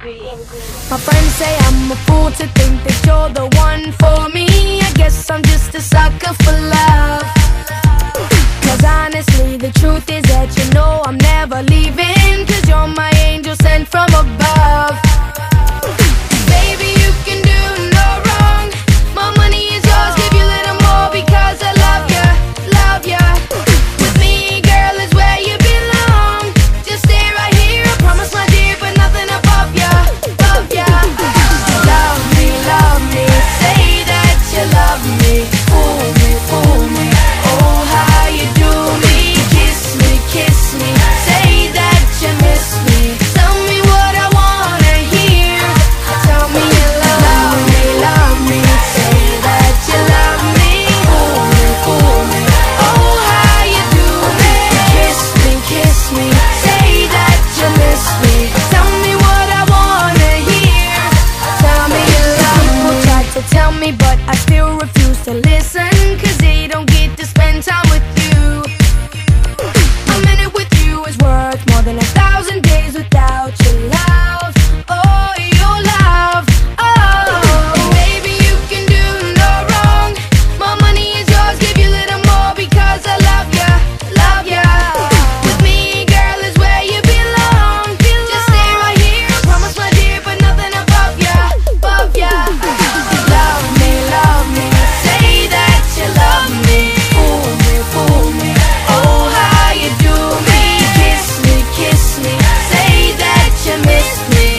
My friends say I'm a fool to think that you're the one for me. I guess I'm just a sucker for love. Cause honestly, the truth is that you know I'm never leaving. Cause you're my angel sent from above. Baby, you can do no wrong. My money is yours, give you a little more because I love ya, love ya. With me, girl, is where you belong. Just stay right here, I promise my dear, but nothing above ya, above ya. Love me, say that you love me. Fool me, oh how you do me. Kiss me, say that you miss me. Tell me what I wanna hear. Tell me you love me, say that you love me. Fool me, oh how you do me. Kiss me, say that you miss me. Tell me what I wanna hear. Tell me you love me. People try to tell me, but I still refuse to listen. Cause they don't get to spend time with you. A minute with you is worth more than 1,000 days without your love. Oh, your love. Oh, baby, you can do no wrong. My money is yours, give you a little more because I love ya, love ya. With me, girl, is where you belong. Just stay right here, I promise my dear, but nothing above ya, above ya. Love me, say that you love me. Fool me, oh how you do me. Kiss me, say that you miss me.